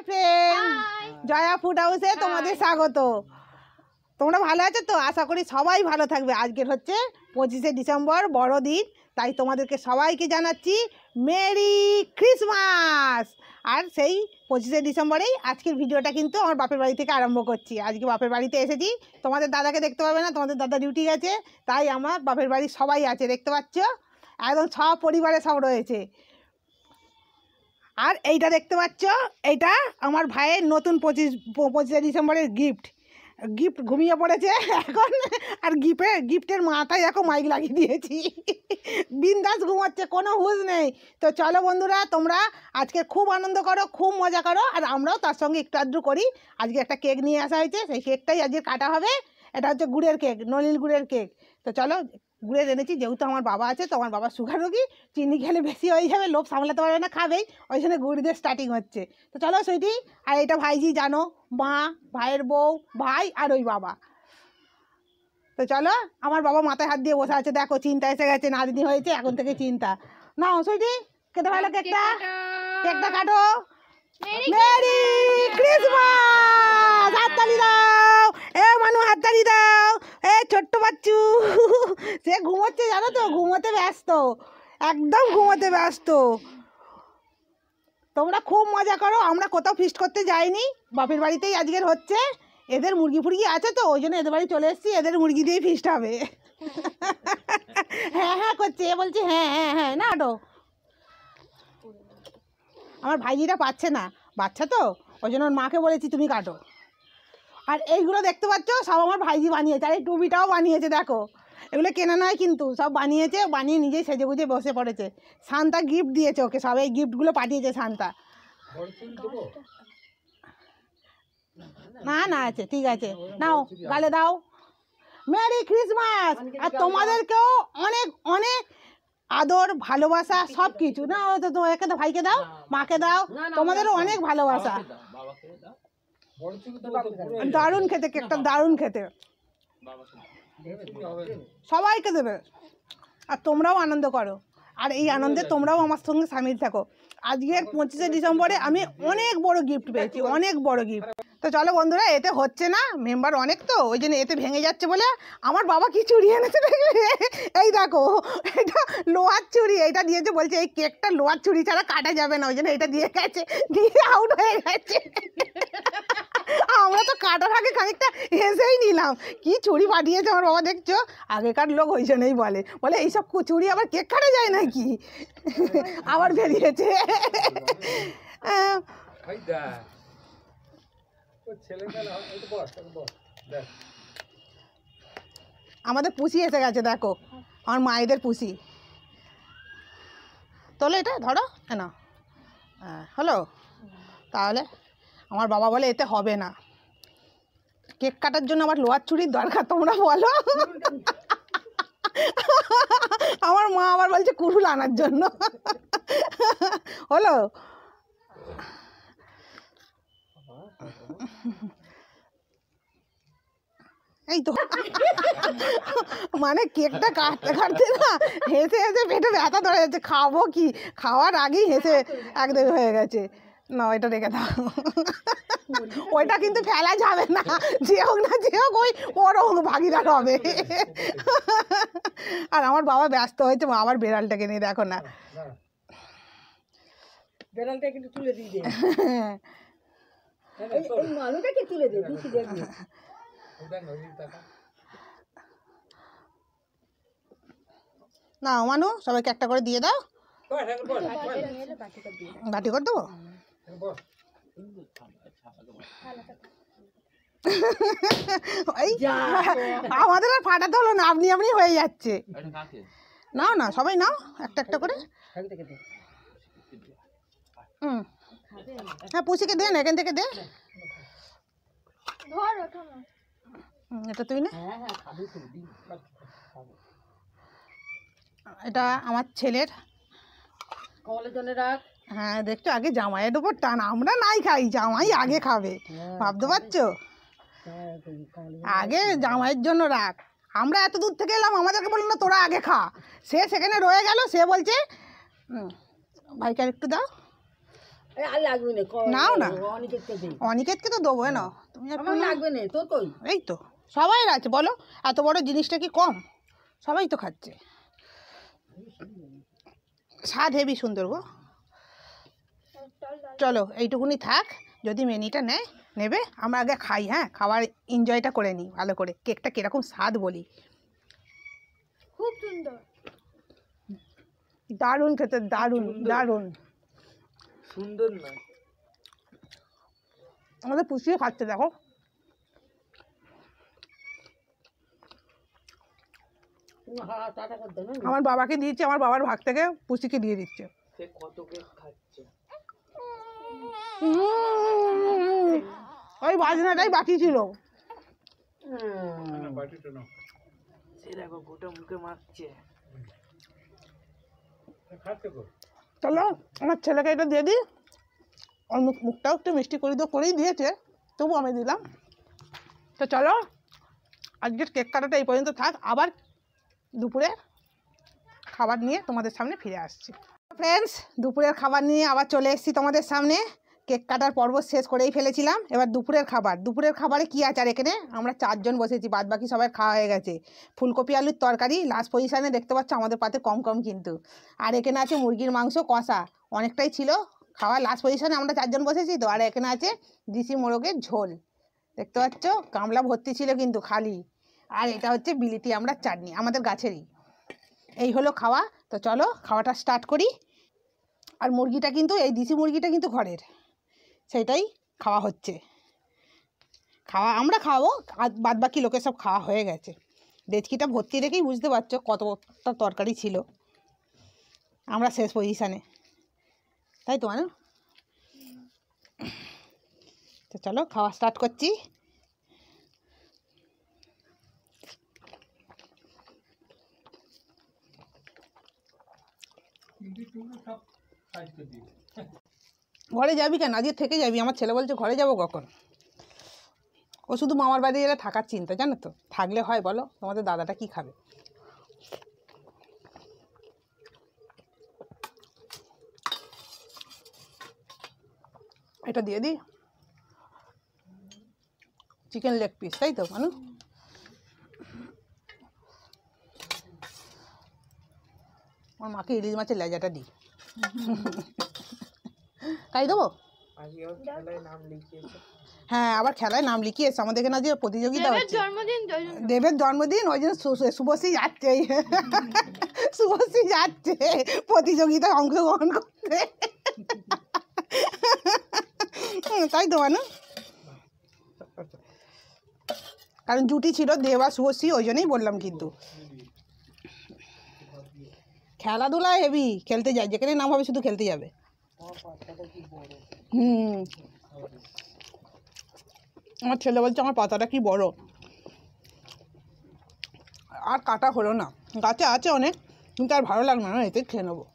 Friend, Jaya food হাউসে তোমাদের স্বাগত। তোমরা ভালো আছো তো? আশা করি সবাই ভালো থাকবে। আজকের হচ্ছে 25শে ডিসেম্বর, বড়দিন, তাই তোমাদেরকে সবাইকে জানাচ্ছি মেরি ক্রিসমাস। আর সেই 25শে ডিসেম্বরেই আজকের ভিডিওটা কিন্তু আমার বাপের বাড়ি থেকে আরম্ভ করছি। আজকে বাপের বাড়িতে এসেছি, তোমাদের দাদাকে দেখতে পাবে না, তোমাদের দাদা ডিউটি গেছে, তাই আমার বাপের বাড়ির সবাই আছে, দেখতে পাচ্ছ, একদম সব পরিবারে সব রয়েছে। আর এইটা দেখতে পাচ্ছ, এইটা আমার ভাইয়ের নতুন 25শে ডিসেম্বরের গিফট ঘুমিয়ে পড়েছে এখন। আর গিফটের মাথায় এখন মাইক লাগিয়ে দিয়েছি, বিন্দাস ঘুমাচ্ছে, কোনো হুঁশ নেই। তো চলো বন্ধুরা, তোমরা আজকে খুব আনন্দ করো, খুব মজা করো, আর আমরাও তার সঙ্গে একটু আধটু করি। আজকে একটা কেক নিয়ে আসা হয়েছে, সেই কেকটাই আজকে কাটা হবে। এটা হচ্ছে গুড়ের কেক, নলিল গুড়ের কেক। তো চলো, গুড়ের এনেছি, যেহেতু আমার বাবা আছে, তো আমার বাবা সুগার রোগী, চিনি খেলে বেশি হয়ে যাবে, লোভ সামলাতে পারবে না, খাবেই, ওই জন্য গুড় দিয়ে স্টার্টিং হচ্ছে। তো চলো সুইটি, আর এটা ভাইজি জানো, মা, ভাইয়ের বউ, ভাই আর ওই বাবা। তো চলো, আমার বাবা মাথায় হাত দিয়ে বসে আছে, দেখো চিন্তা এসে গেছে, নাতনি হয়েছে, এখন থেকে চিন্তা। নাও সুইটি, খেতে ভালো, কেকটা কাটো। Merry Christmas! হাততালি দাও, এ মানু হাততালি দাও। এ ছোট্ট বাচ্চু, সে ঘুমোচ্ছে, জানো তো, ঘুমোতে ব্যস্ত, একদম ঘুমোতে ব্যস্ত। তোমরা খুব মজা করো, আমরা কোথাও ফিস্ট করতে যাইনি, বাপের বাড়িতেই আজকের হচ্ছে। এদের মুরগি ফুরগি আছে তো, ওই জন্য এদের বাড়ি চলে এসেছি, এদের মুরগি দিয়েই ফিস্ট হবে। হ্যাঁ হ্যাঁ করছে, এ বলছে হ্যাঁ হ্যাঁ হ্যাঁ, না আটো। আমার ভাইজিটা পাচ্ছে না, বাচ্চা তো, ওই জন্য ওর মাকে বলেছি তুমি কাটো। আর এইগুলো দেখতে পাচ্ছ, সব আমার ভাইজি বানিয়েছে, আর এই টুপিটাও বানিয়েছে, দেখো, এগুলো কেনা নয় কিন্তু, সব বানিয়েছে, বানিয়ে নিজেই সেজে গুজে বসে পড়েছে। শান্তা গিফট দিয়েছে ওকে, সব এই গিফটগুলো পাঠিয়েছে শান্তা। না না আছে, ঠিক আছে, নাও গালে দাও, মেরি ক্রিসমাস। আর তোমাদেরকেও অনেক অনেক আদর, ভালোবাসা, সব কিছু। না তো একে তো ভাইকে দাও, মাকে দাও, তোমাদেরও অনেক ভালোবাসা। দারুণ খেতে কেকটা, দারুণ খেতে, সবাইকে দেবে। আর তোমরাও আনন্দ করো, আর এই আনন্দে তোমরাও আমার সঙ্গে সামিল থাকো। আজকের 25শে ডিসেম্বরে আমি অনেক বড় গিফট পেয়েছি, অনেক বড় গিফট। তো চলো বন্ধুরা, এতে হচ্ছে না, মেম্বার অনেক তো, ওই জন্য এতে ভেঙে যাচ্ছে বলে আমার বাবা কি চুরি এনেছে দেখবে, এই দেখো, এটা লোহার চুরি, এইটা দিয়েছে, বলছে এই কেকটা লোহার চুরি ছাড়া কাটা যাবে না, ওই জন্য এটা দিয়ে গেছে, দিয়ে আউট হয়ে গেছে। আমরা তো কাটার আগে খানিকটা হেসেই নিলাম, কি চুরি পাঠিয়েছে আমার বাবা, দেখছো, আগেকার লোক ওই জন্যই বলে এইসব চুরি আবার কেক কাটা যায় নাকি, আবার বেরিয়েছে। আমাদের পুষি এসে গেছে, দেখো, আমার মায়েদের পুষি। তোলো এটা, ধরো, না হলো, তাহলে আমার বাবা বলে এতে হবে না, কেক কাটার জন্য আবার লোহার চুরির দরকার, তোমরা বলো। আমার মা আবার বলছে কুরুল আনার জন্য, হলো। এই তো, মানে কেকটা কাটতে কাটতে না হেসে হেসে পেটে ব্যথা ধরে যাচ্ছে, খাবো কি, খাওয়ার আগেই হেসে একদম হয়ে গেছে। না, এটা রেখে দাও, ওইটা কিন্তু ফেলা যাবে না, যে হোক না যে হোক, ওরও ভাগিদার হবে। আর আমার বাবা ব্যস্ত হয়েছে, আবার বেড়ালটাকে নিয়ে, দেখো না, বেড়ালটা কিন্তু তুলে দিয়ে তুলে দে, না মানু, সবাইকে একটা করে দিয়ে দাও, বাটি করে দেবো। আমাদের আর ফাটাতে হলো না, আপনি আপনি হয়ে যাচ্ছে। নাও না, সবাই নাও একটা একটা করে। হ্যাঁ, পুষিকে দে না, এখান থেকে দে, এটা তুই না, এটা আমার ছেলের, হ্যাঁ দেখছো, আগে জামাইয়ের উপর টান, আমরা নাই খাই, জামাই আগে খাবে, ভাবতে পারছো, আগে জামাইয়ের জন্য রাখ। আমরা এত দূর থেকে এলাম, আমাদেরকে বললো না তোরা আগে খা, সে সেখানে রয়ে গেল, সে বলছে ভাইকে আর একটু দাও, আর লাগবে না নাও না অনেকেরকে দিই অনিকেতকে তো দেবো না তুমি একটু আমার লাগবে না তোর কই এই তো সবাই আছে বলো এত বড় জিনিসটা কি কম সবাই তো খাচ্ছে স্বাদ হেবি সুন্দর গো চলো এইটুকুনি থাক যদি মেনিটা নেবে আমরা আগে খাই হ্যাঁ খাবার এনজয়টা করে নিই ভালো করে কেকটা কীরকম স্বাদ বলি খুব সুন্দর দারুণ খেতে দারুণ দারুণ সুন্দর না আমাদের পুষিয়ে খাচ্ছে দেখো আমার বাবাকে দিয়েছে আমার বাবার ভাগ থেকে পুষিকে দিয়ে দিচ্ছে সে কত কেক খাচ্ছে ওই বাজনাটাই বাকি ছিল সে দেখো গোটা মুখে মারছে চলো আমার ছেলেকে এটা দিয়ে দিই ওর মুখটাও একটু মিষ্টি করেই দিয়েছে তবু আমি দিলাম তো চলো আজকের কেক কাটাটা এই পর্যন্ত থাক আবার দুপুরে খাবার নিয়ে তোমাদের সামনে ফিরে আসছি ফ্রেন্ডস দুপুরের খাবার নিয়ে আবার চলে এসেছি তোমাদের সামনে কেক কাটার পর্ব শেষ করেই ফেলেছিলাম এবার দুপুরের খাবারে কী আছে আর এখানে আমরা 4 জন বসেছি বাদ বাকি সবাই খাওয়া হয়ে গেছে ফুলকপি আলুর তরকারি লাস্ট পজিশানে দেখতে পাচ্ছ আমাদের পাতে কম কিন্তু আর এখানে আছে মুরগির মাংস কষা অনেকটাই ছিল খাওয়া লাস্ট পজিশানে আমরা 4 জন বসেছি তো আর এখানে আছে দেশি মোরগের ঝোল দেখতে পাচ্ছ গামলা ভর্তি ছিল কিন্তু খালি আর এটা হচ্ছে বিলিতি আমরা চাটনি আমাদের গাছেরই এই হলো খাওয়া তো চলো খাওয়াটা স্টার্ট করি আর মুরগিটা কিন্তু এই দেশি মুরগিটা কিন্তু ঘরের সেটাই খাওয়া হচ্ছে আমরা খাওয়াবো আর বাদ বাকি লোকের সব খাওয়া হয়ে গেছে ডেচকিটা ভর্তি রেখেই বুঝতে পারছো কতটা তরকারি ছিল আমরা শেষ পজিশানে তাই তো মানে তো চলো খাওয়া স্টার্ট করছি ঘরে যাবি কেন আজকে থেকে যাবি আমার ছেলে বলছে ঘরে যাবো কখন ও শুধু মামার বাড়ি গেলে থাকার চিন্তা জানো তো থাকলে হয় বলো তোমাদের দাদাটা কি খাবে এটা দিয়ে দিই চিকেন লেগ পিস তাই তো মানু আমার মাকে ইলিশ মাছের লেজাটা দিই খাই দেবো হ্যাঁ আবার খেলায় নাম লিখিয়েছে আমাদের এখানে যে প্রতিযোগিতা হচ্ছে দেবের জন্মদিন ওই জন্য শুভশ্রী যাচ্ছে শুভশ্রী যাচ্ছে প্রতিযোগিতায় অংশগ্রহণ করতে তাই তো মানু কারণ জুটি ছিল দেব আর শুভশ্রী ওই জন্যই বললাম কিন্তু খেলাধুলা হেভি খেলতে যায় যেখানে নাম হবে শুধু খেলতে যাবে আমার ছেলে বলছে আমার পাতাটা কি বড় আর কাটা হলো না গাছে আছে অনেক কিন্তু আর ভালো লাগলো না এতে খেয়ে নেবো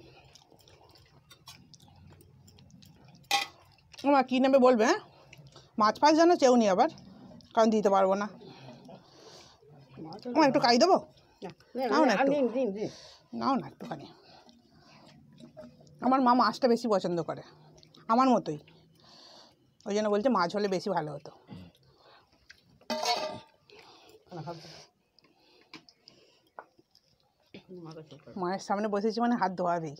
আমার কী নেবে বলবে হ্যাঁ মাছ ফাছ যেন চেউ নি আবার কারণ দিতে পারবো না আমার একটু খাই দেবো নাও না একটু নাও না একটুখানি আমার মা মাছটা বেশি পছন্দ করে আমার মতোই ওই জন্য বলছে মাছ হলে বেশি ভালো হতো মায়ের সামনে বসেছি মানে হাত ধোয়াবেই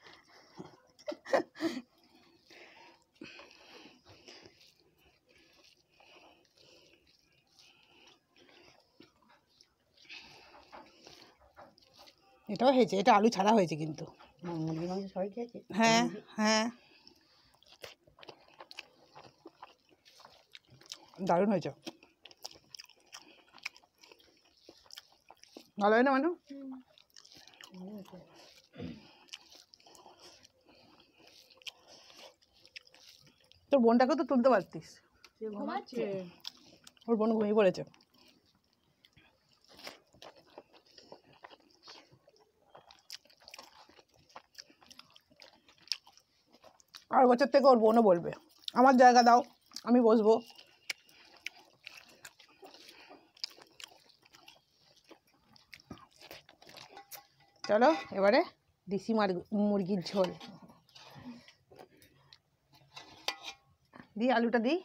এটাও হয়েছে এটা আলু ছাড়া হয়েছে কিন্তু হ্যাঁ হ্যাঁ দারুণ হয়েছে ভালো হয় না মানু তোর বোনটাকে তো তুলতে পারতিস ওর বোন ঘুমিয়ে পড়েছে আর বছর থেকে ওর বোনও বলবে আমার জায়গা দাও আমি বসবো চলো এবারে দেশি মুরগির ঝোল দিই আলুটা দিই,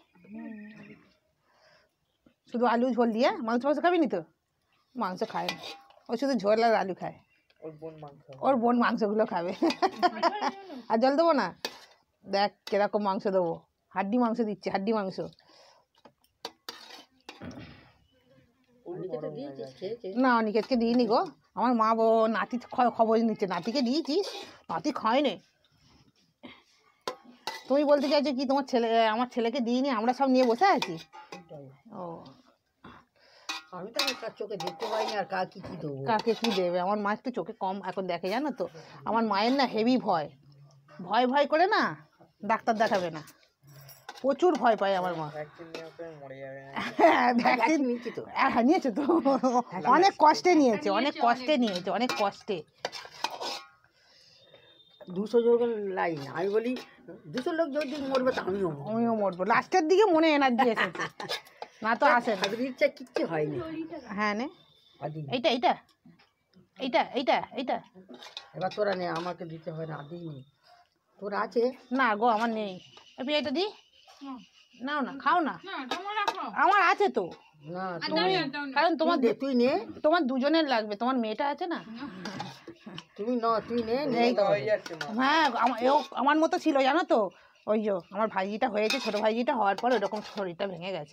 শুধু আলু ঝোল দিয়ে। মাংস মাংস খাবি নি তো? মাংস খায় না, ও শুধু ঝোল আর আলু খায়। ওর বোন মাংস ওর বোন মাংসগুলো খাবে। আর জল দেবো না? দেখ কিরকম মাংস দেবো, হাড্ডি মাংস দিচ্ছে, হাড্ডি মাংস। না অনিকেতকে দিইনি গো, আমার মা নাতি খবর নিচ্ছে, নাতিকে দিয়েছিস? নাতি খায় নে। তুমি বলতে চাইছো কি তোমার ছেলে, আমার ছেলেকে দিইনি, আমরা সব নিয়ে বসে আছি? ও আমি তো তার চোখে দেখতে পাইনি আর কাকে কি দেবো। কাকে কি দেবে? আমার মা একটু চোখে কম এখন দেখে, জানো তো। আমার মায়ের না হেভি ভয়, ভয় ভয় করে না ডাক্তার দেখাবে না, প্রচুর ভয় পায় আমার মা। ভ্যাকসিন নেওয়ার পরে মরে যাবে না। ভ্যাকসিন নিচ্ছি তো। হ্যাঁ নিয়েছে তো, অনেক কষ্টে নিয়েছে, অনেক কষ্টে নিয়েছে, অনেক কষ্টে। 200 জন লাইন, আমি বলি 200 লোক যদি মরবে তা আমিও মরবো। আমিও মরবো, লাস্টের দিকে মনে এনার্জি এসেছে, না তো আসে না। আদির ইচ্ছা কিচ্ছু হয়নি। হ্যাঁ নে, আদি এইটা এইটা এইটা এইটা এইটা এবার তোরা নে, আমাকে দিতে হয় না, আদি নেই তোর আছে। না গো আমার নেই। এবার এটা দি, নাও না, খাও না, আমার আছে তো। না তুমি, কারণ তোমার তুই নে, তোমার দুজনের লাগবে, তোমার মেয়েটা আছে না। তুমি তুই নে। এই তো। হয়ে যাচ্ছে মা। হ্যাঁ এও আমার মতো ছিল জানো তো, ওই যে আমার ভাইজিটা হয়েছে, ছোট ভাইজিটা হওয়ার পর ওরকম শরীরটা ভেঙে গেছে।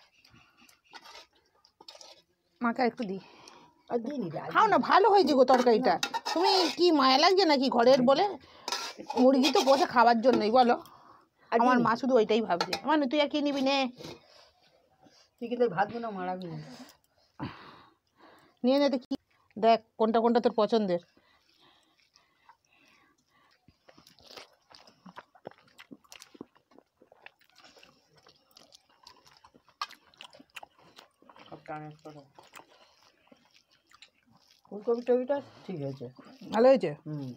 মাকে একটু দিই, আর দিই নি রে, খাও না, ভালো হয়েছে গো তরকারিটা। তুমি কি মায়া লাগছে নাকি ঘরের বলে? মুরগি তো বসে খাবার জন্যই বলো। আমার মা শুধু ওইটাই ভাবছে। মানে তুই আর কি নিবি নে, তুই কিন্তু ভাত গুলো মারাবি না। নিয়ে নে দেখি, দেখ কোনটা কোনটা তোর পছন্দের। সব টানে করো। ফুলকপি টবিটা ঠিক আছে। ভালো হয়েছে। হুম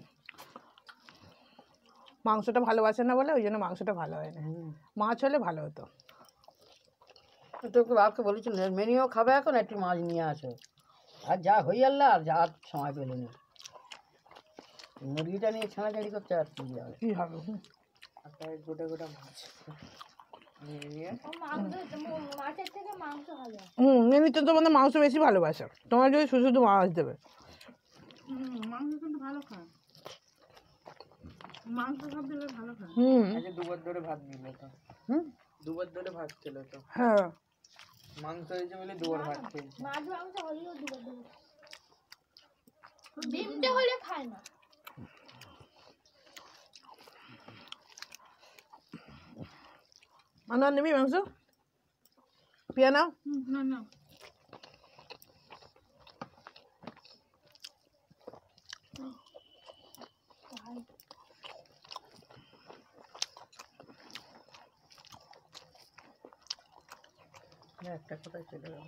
মাংসটা ভালোবাসে না বলে ওই জন্য মাংসটা ভালো হয় না, মাছ হলে ভালো হতো। তোকে বাপকে বলেছিল মেনিও খাবে, এখন একটু মাছ নিয়ে আসো। আর যা হয়ে আল্লাহ, আর যা সময় পেলে না, মুরগিটা নিয়ে ছাড়াছাড়ি করতে আর কি হবে। কি হবে? আর তাই গোটা গোটা মাছ নিয়ে নিয়ে মাছের থেকে মাংস ভালো। এমনিতে তোমাদের মাংস বেশি ভালোবাসে, তোমার যদি শুধু শুধু মাছ দেবে। মাংস কিন্তু ভালো খায়, মাংস সব দিলে ভালো খায়। আজকে দুবার ধরে ভাত দিল তো, দুবার ধরে ভাত ছিল তো, হ্যাঁ মাংস হয়েছে বলে দুবার ভাত খেয়েছে। মাছ মাংস হলেও দুবার দেবো, ডিমটা হলে খায় না। আর নিবি মাংস? পিয়া নাও। না না একটা কথাই চলে গেল,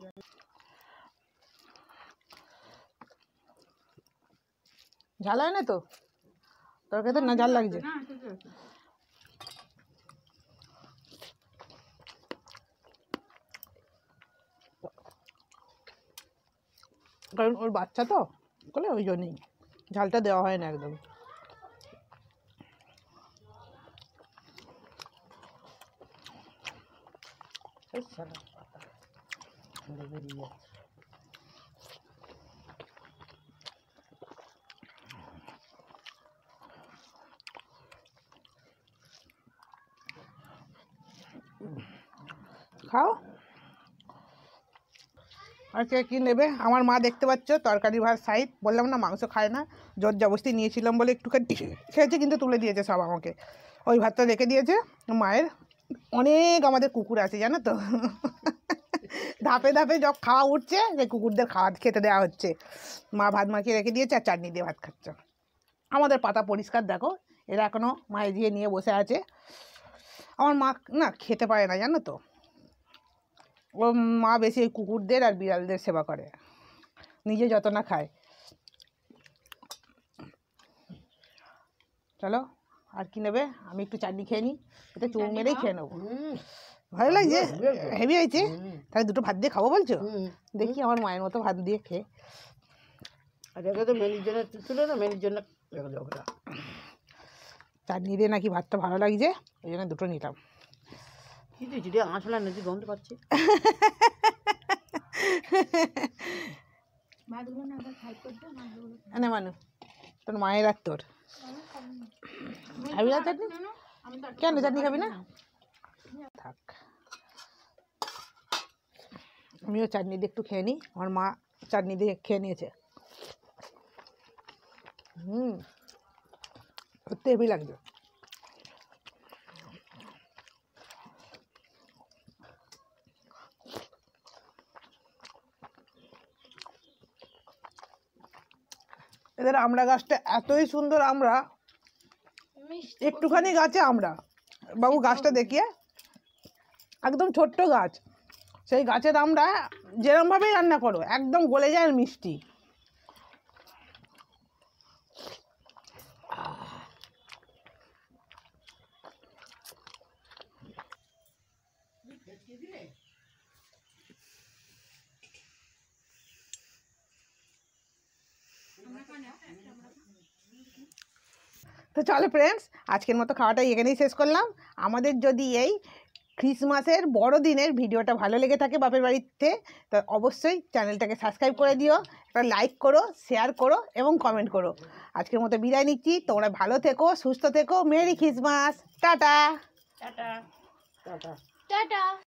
ঝাল হয় না তো তরকারিতে? না ঝাল লাগছে? না ঠিক আছে। কারণ ওর বাচ্চা তো বলে ওই জন্যই ঝালটা দেওয়া হয় না একদম। বেরিয়ে যাচ্ছে। খাও। আর কে কী নেবে? আমার মা দেখতে পাচ্ছ তরকারি ভাত সাইড, বললাম না মাংস খায় না, জোর জবরদস্তি নিয়েছিলাম বলে একটুখানি খেয়েছে, কিন্তু তুলে দিয়েছে সব আমাকে। ওই ভাতটা রেখে দিয়েছে। মায়ের অনেক আমাদের কুকুর আছে জানো তো, ধাপে ধাপে যখন খাওয়া উঠছে যে কুকুরদের খাওয়া খেতে দেওয়া হচ্ছে। মা ভাত মাখিয়ে রেখে দিয়েছে আর চাটনি দিয়ে ভাত খাচ্ছে। আমাদের পাতা পরিষ্কার দেখো, এরা এখনও মায়ে দিয়ে নিয়ে বসে আছে। আমার মা না খেতে পারে না জানো তো, ও মা বেশি ওই কুকুরদের আর বিড়ালদের সেবা করে, নিজে যত না খায়। চলো আর কি নেবে? আমি একটু চাটনি খেয়ে নিই, এটা চুমুক মেরেই খেয়ে নেবো। ভালো লাগছে, হেভি হয়েছে। তাহলে দুটো ভাত দিয়ে খাবো বলছো? দেখি আমার মায়ের মতো ভাত দিয়ে খেয়ে। আর রেখে তো মেলির জন্য ছিল না, মেলির জন্য রেখে দাও। চাটনি দিয়ে নাকি ভাতটা ভালো লাগছে, ওই জন্য দুটো নিলাম। কিন্তু যদি আঁচলা নদী গন্ধ পাচ্ছি। মাছগুলো না আবার ফ্রাই করবে, মাছগুলো না মানু, তোর মায়ের আর তোর খাবি না চাটনি? কেন চাটনি খাবি না? থাক, আমিও চাটনি দিয়ে একটু খেয়ে নিই। আমার মা চাটনি দিয়ে খেয়ে নিয়েছে। সত্যি হেভি লাগছে। এদের আমড়া গাছটা এতই সুন্দর, আমরা মিষ্টি একটুখানি গাছে আমরা বাবু গাছটা দেখিয়ে, একদম ছোট্ট গাছ, সেই গাছের আমরা যেরমভাবেই রান্না করো একদম গলে যায় আর মিষ্টি। তো চলো ফ্রেন্ডস, আজকের মতো খাওয়াটা এখানেই শেষ করলাম। আমাদের যদি এই ক্রিসমাসের বড়দিনের ভিডিওটা ভালো লেগে থাকে বাপের বাড়িতে, তো অবশ্যই চ্যানেলটাকে সাবস্ক্রাইব করে দিও, একটা লাইক করো, শেয়ার করো এবং কমেন্ট করো। আজকের মতো বিদায় নিচ্ছি। তোমরা ভালো থেকো, সুস্থ থেকো। Merry Christmas, tata. Tata. Tata.